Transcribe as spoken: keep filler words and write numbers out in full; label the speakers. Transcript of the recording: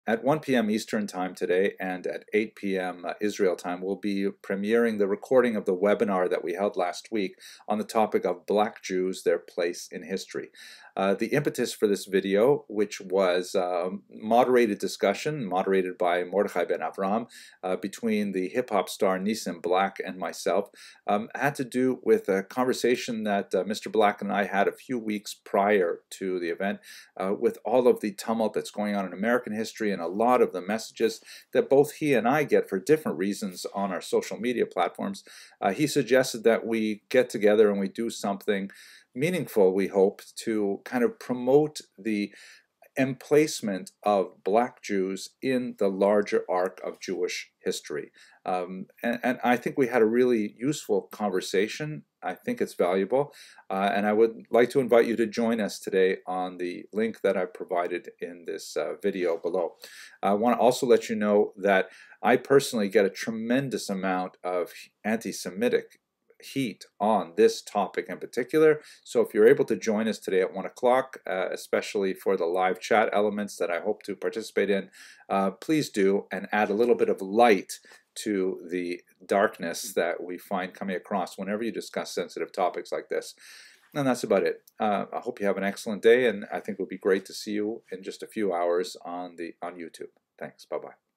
Speaker 1: At one p m Eastern Time today and at eight p m Israel time, we'll be premiering the recording of the webinar that we held last week on the topic of Black Jews, their place in history. Uh, the impetus for this video, which was uh, moderated discussion, moderated by Mordechai ben Avram, uh, between the hip-hop star Nissim Black and myself, um, had to do with a conversation that uh, Mister Black and I had a few weeks prior to the event, uh, with all of the tumult that's going on in American history and a lot of the messages that both he and I get for different reasons on our social media platforms. Uh, he suggested that we get together and we do something meaningful, we hope, to kind of promote the emplacement of Black Jews in the larger arc of Jewish history. Um, and, and I think we had a really useful conversation. I think it's valuable. Uh, and I would like to invite you to join us today on the link that I provided in this uh, video below. I want to also let you know that I personally get a tremendous amount of anti-Semitic heat on this topic in particular. So if you're able to join us today at one o'clock, uh, especially for the live chat elements that I hope to participate in, uh, please do, and add a little bit of light to the darkness that we find coming across whenever you discuss sensitive topics like this. And that's about it. Uh, I hope you have an excellent day, and I think it would be great to see you in just a few hours on the on YouTube. Thanks. Bye-bye.